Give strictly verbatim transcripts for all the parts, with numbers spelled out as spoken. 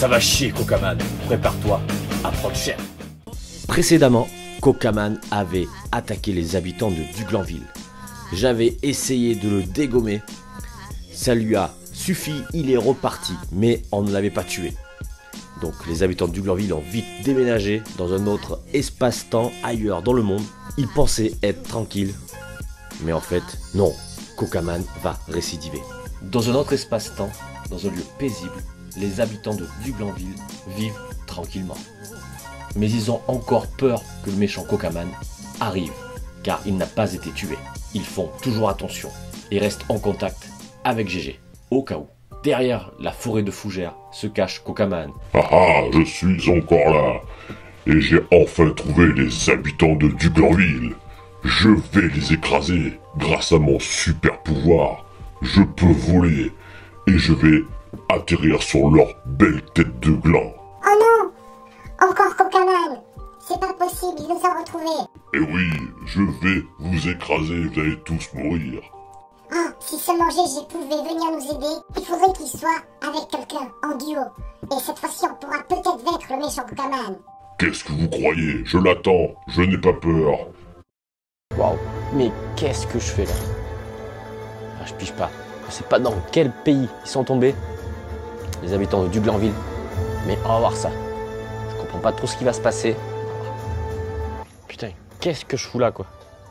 Ça va chier, Cocaman. Prépare-toi à prendre cher. Précédemment, Cocaman avait attaqué les habitants de Duglanville. J'avais essayé de le dégommer. Ça lui a suffi, il est reparti, mais on ne l'avait pas tué. Donc les habitants de Duglanville ont vite déménagé dans un autre espace-temps ailleurs dans le monde. Ils pensaient être tranquilles, mais en fait, non. Cocaman va récidiver. Dans un autre espace-temps, dans un lieu paisible, les habitants de Duglanville vivent tranquillement. Mais ils ont encore peur que le méchant Cocaman arrive, car il n'a pas été tué. Ils font toujours attention et restent en contact avec G G, au cas où. Derrière la forêt de fougères se cache Cocaman. Ah ah, je suis encore là, et j'ai enfin trouvé les habitants de Duglanville. Je vais les écraser grâce à mon super pouvoir. Je peux voler, et je vais atterrir sur leur belle tête de gland. Oh non! Encore Cocaman! C'est pas possible, il nous a retrouvés. Et oui, je vais vous écraser, vous allez tous mourir. Ah, si seulement G G pouvait venir nous aider, il faudrait qu'il soit avec quelqu'un, en duo. Et cette fois-ci, on pourra peut-être vaincre le méchant Cocaman. Qu'est-ce que vous croyez? Je l'attends, je n'ai pas peur. Waouh, mais qu'est-ce que je fais là? Ah, je pige pas. Je sais pas dans quel pays ils sont tombés, les habitants de Duglanville. Mais on va voir ça. Je comprends pas trop ce qui va se passer. Putain, qu'est-ce que je fous là, quoi?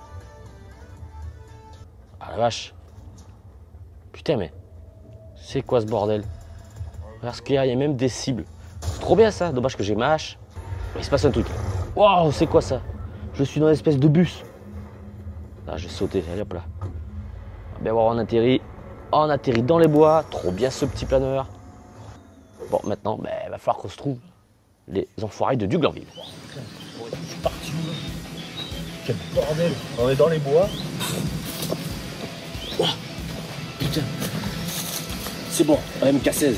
Ah la vache. Putain, mais c'est quoi ce bordel? Parce qu'il y a même des cibles. C'est trop bien ça, dommage que j'ai ma hache. Il se passe un truc. Waouh, c'est quoi ça? Je suis dans une espèce de bus. Là, j'ai sauté, allez hop là. Bien voir, on atterrit. On atterrit dans les bois. Trop bien ce petit planeur. Bon, maintenant, ben, il va falloir qu'on se trouve les enfoirés de Duglanville. Je suis parti où là? Quel bordel! On est dans les bois. Oh, putain. C'est bon, M K seize.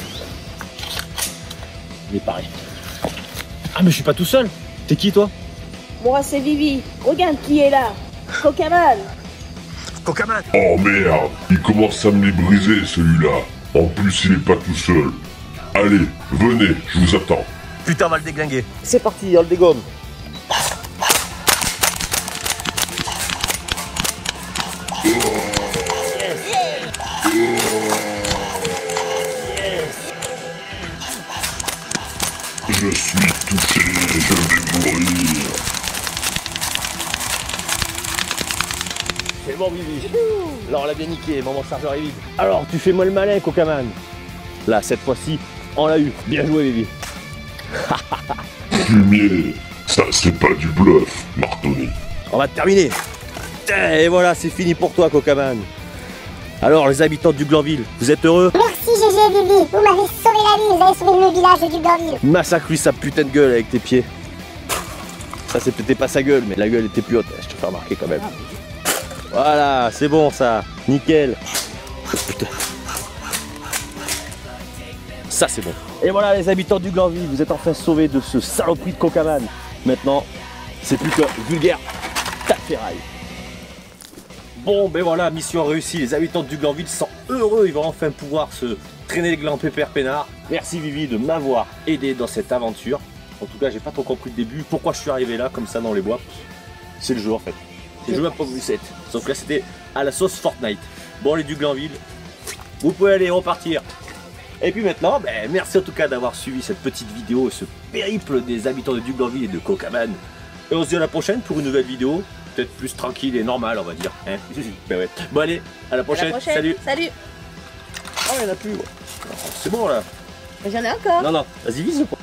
Il est pareil. Ah, mais je suis pas tout seul. T'es qui toi? Moi, c'est Vivi. Regarde qui est là. Cocaman. Cocaman! Oh merde, il commence à me les briser celui-là. En plus, il est pas tout seul. Allez, venez, je vous attends. Putain, on va le déglinguer. C'est parti, on le dégomme. Je suis touché, je vais mourir. C'est bon, Vivi. Là, on l'a bien niqué, maman chargeur est vide. Alors, tu fais moi le malin, Cocaman. Là, cette fois-ci, on l'a eu. Bien joué, Vivi. Fumier, ça c'est pas du bluff, Martoni. On va terminer. Et voilà, c'est fini pour toi, Cocaman. Alors, les habitants de Duglanville, vous êtes heureux? Merci G G et Vivi, vous m'avez sauvé la vie, vous avez sauvé le village de Duglanville. Massacre-lui sa putain de gueule avec tes pieds. Ça, c'est peut-être pas sa gueule, mais la gueule était plus haute. Je te fais remarquer quand même. Voilà, c'est bon ça. Nickel. Oh, putain. Ça, c'est bon. Et voilà, les habitants de Duglanville, vous êtes enfin sauvés de ce saloperie de Cocaman. Maintenant, c'est plus que vulgaire tas de ferraille. Bon, ben voilà, mission réussie. Les habitants de Duglanville sont heureux. Ils vont enfin pouvoir se traîner les glands pépère peinard. Merci Vivi de m'avoir aidé dans cette aventure. En tout cas, j'ai pas trop compris le début. Pourquoi je suis arrivé là, comme ça, dans les bois. C'est le jeu en fait. C'est le jeu à Pop sept. Sauf que là, c'était à la sauce Fortnite. Bon, les Duglanville, vous pouvez aller repartir. Et puis maintenant, ben, merci en tout cas d'avoir suivi cette petite vidéo, ce périple des habitants de Duglanville et de Cocaman. Et on se dit à la prochaine pour une nouvelle vidéo. Peut-être plus tranquille et normale, on va dire. Hein, ben ouais. Bon allez, à la prochaine. À la prochaine. Salut. Salut. Oh, il n'y en a plus. Ouais. C'est bon là. J'en ai encore. Non, non, vas-y, vise.